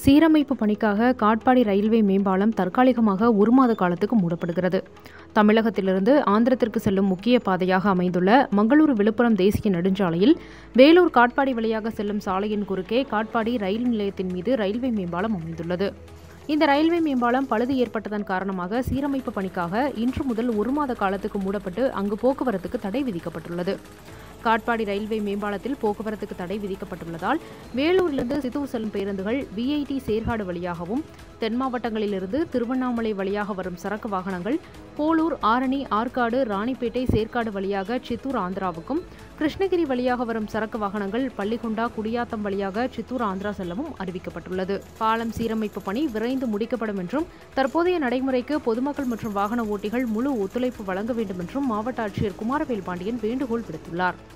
சீரமைப்பு பணிக்காக காட்பாடி ரயில்வே மேம்பாலம் தற்காலிகமாக 1 மாத காலத்துக்கு மூடப்படுகிறது. தமிழகத்திலிருந்து ஆந்திரத்திற்கு செல்லும் முக்கிய பாதையாக அமைந்துள்ள மங்களூரு விழுப்புரம் தேசிய நெடுஞ்சாலையில் வேலூர் காட்பாடி வழியாக செல்லும் சாலையின் குறுக்கே காட்பாடி ரயில் நிலையத்தின் மீது ரயில்வே மேம்பாலம் அமைந்துள்ளது. இந்த ரயில்வே மேம்பாலம் பழுது ஏற்பட்டதன் காரணமாக சீரமைப்பு பணிக்காக இன்று முதல் 1 மாத காலத்துக்கு மூடப்பட்டு அங்கு போக்குவரத்துக்கு தடை விதிக்கப்பட்டுள்ளது. காட்பாடி ரயில்வே மேம்பாலத்தில் போக்குவரத்துக்கு தடை விதிக்கப்பட்டுள்ளதால் வேலூரிலிருந்து சித்தூர் செல்லும் பேருந்துகள் விஐடி சேர்காடு வழியாகவும், தென் மாவட்டங்களிலிருந்து திருவண்ணாமலை வழியாக வரும் சரக்கு வாகனங்கள் போலூர், ஆரணி, ஆற்காடு, ராணிப்பேட்டை, சேர்காடு வழியாக சித்தூர் ஆந்திராவுக்கும், கிருஷ்ணகிரி வழியாக வரும் சரக்கு வாகனங்கள் பள்ளிகுண்டா, குடியாத்தம் வழியாக சித்தூர் ஆந்திரா செல்லவும் அறிவிக்கப்பட்டுள்ளது. பாலம் சீரமைப்பு பணி விரைந்து முடிக்கப்படும் என்றும் தற்போதைய நடைமுறைக்கு பொதுமக்கள் மற்றும் வாகன ஓட்டிகள் முழு ஒத்துழைப்பு வழங்க வேண்டும் என்றும் மாவட்ட ஆட்சியர் குமாரவேல் பாண்டியன் வேண்டுகோள் விடுத்துள்ளார்.